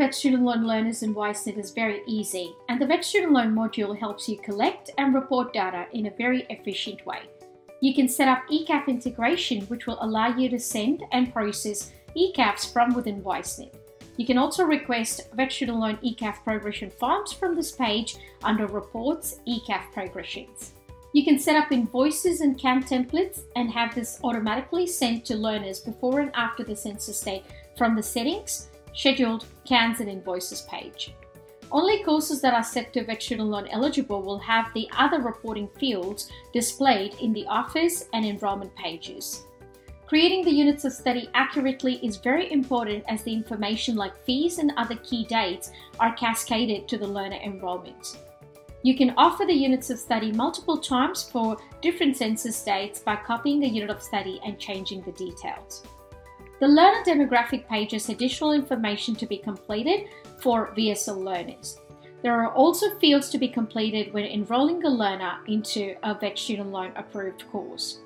Vet Student Loan learners in WiseNet is very easy, and the Vet Student Loan module helps you collect and report data in a very efficient way. You can set up ECAF integration, which will allow you to send and process ECAFs from within WiseNet. You can also request Vet Student Loan ECAF progression forms from this page under Reports, ECAF Progressions. You can set up invoices and CAN templates and have this automatically sent to learners before and after the census date from the Settings, Scheduled, CANs and Invoices page. Only courses that are set to Vet Student Loan eligible will have the other reporting fields displayed in the Office and Enrollment pages. Creating the units of study accurately is very important, as the information like fees and other key dates are cascaded to the learner enrollment. You can offer the units of study multiple times for different census dates by copying the unit of study and changing the details. The learner demographic page has additional information to be completed for VSL learners. There are also fields to be completed when enrolling a learner into a Vet Student Loan approved course.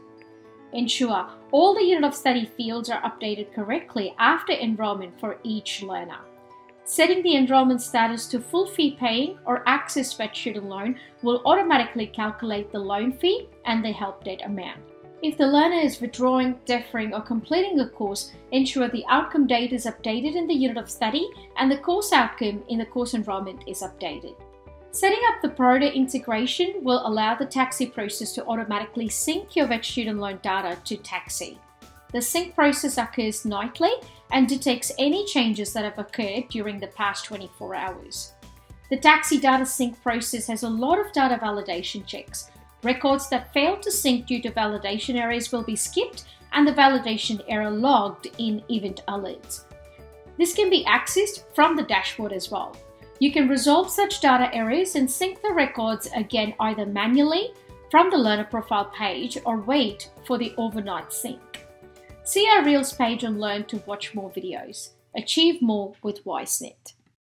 Ensure all the unit of study fields are updated correctly after enrollment for each learner. Setting the enrollment status to full fee paying or access Vet Student Loan will automatically calculate the loan fee and the help date amount. If the learner is withdrawing, deferring, or completing a course, ensure the outcome date is updated in the unit of study and the course outcome in the course enrollment is updated. Setting up the Proto integration will allow the Taxi process to automatically sync your Vet Student Loan data to Taxi. The sync process occurs nightly and detects any changes that have occurred during the past 24 hours. The Taxi data sync process has a lot of data validation checks. Records that fail to sync due to validation errors will be skipped and the validation error logged in event alerts. This can be accessed from the dashboard as well. You can resolve such data errors and sync the records again either manually from the learner profile page or wait for the overnight sync. See our Reels page on Learn to watch more videos. Achieve more with WiseNet.